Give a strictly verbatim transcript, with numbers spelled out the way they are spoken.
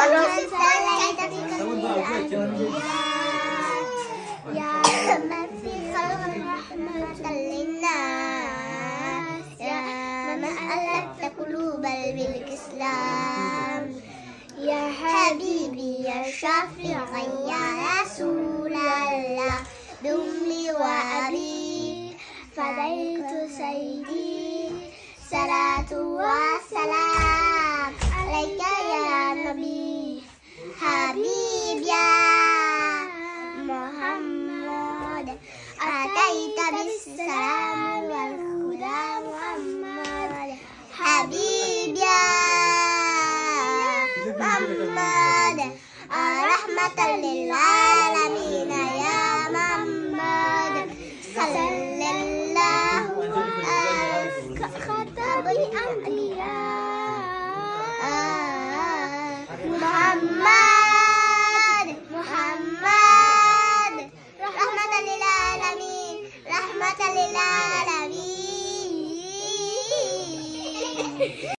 من صليت بك يا من في خلق رحمة للناس يا من ألفت قلوب بالإسلام يا حبيبي يا شفيع يا رسول الله بأمي وأبي فديت سيدي صلاة وسلام عليك يا نبي حبيب يا محمد أتيت بالسلام والهدى محمد حبيب يا محمد رحمة للعالمين يا محمد صلى الله على خاتم الأنبياء محمد محمد رحمة للعالمين رحمة للعالمين